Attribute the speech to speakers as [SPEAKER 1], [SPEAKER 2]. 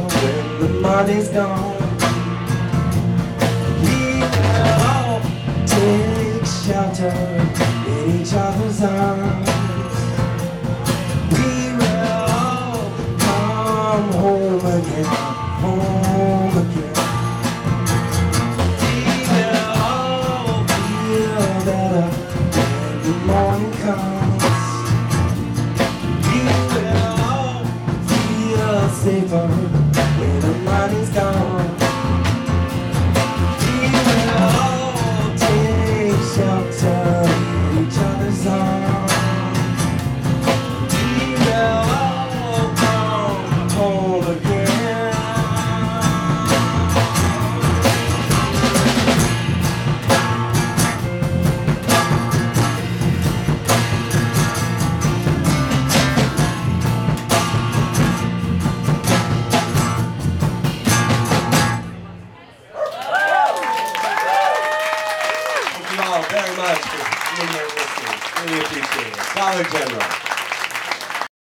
[SPEAKER 1] when the money's gone. We will all take shelter in each other's arms. We will all come home again, home again. We will all feel better when the morning comes. We will all feel safer when the money's gone. We will all take shelter in each other's arms. We will all come home again. Thank you all very much for being here listening. Really appreciate it. Dollar General.